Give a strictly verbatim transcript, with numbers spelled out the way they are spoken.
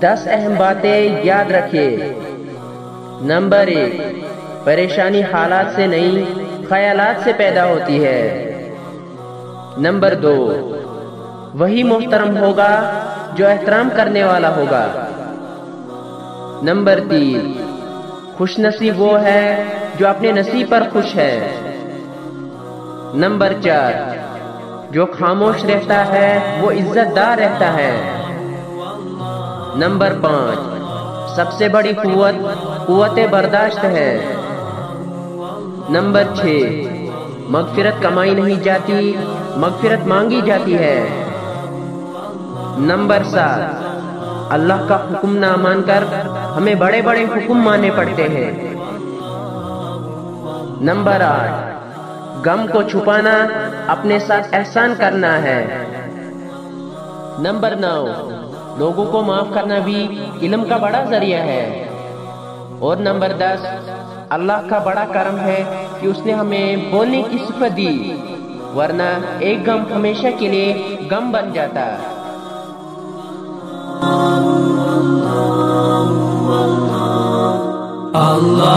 دس اہم باتیں یاد رکھیے۔ نمبر ایک، پریشانی حالات سے نہیں خیالات سے پیدا ہوتی ہے۔ نمبر دو، وہی محترم ہوگا جو احترام کرنے والا ہوگا۔ نمبر تین، خوش نصیب وہ ہے جو اپنے نصیب پر خوش ہے۔ نمبر چار، جو خاموش رہتا ہے وہ عزت دار رہتا ہے۔ نمبر پانچ، سب سے بڑی قوت قوت برداشت ہے۔ نمبر چھ، مغفرت کمائی نہیں جاتی مغفرت مانگی جاتی ہے۔ نمبر سات، اللہ کا حکم نہ مان کر ہمیں بڑے بڑے حکم ماننے پڑتے ہیں۔ نمبر آٹھ، غم کو چھپانا اپنے ساتھ احسان کرنا ہے۔ نمبر نو، لوگوں کو معاف کرنا بھی علم کا بڑا ذریعہ ہے۔ اور نمبر دس، اللہ کا بڑا کرم ہے کہ اس نے ہمیں بولنے کی صفت دی، ورنہ ایک غم ہمیشہ کے لیے غم بن جاتا۔ اللہ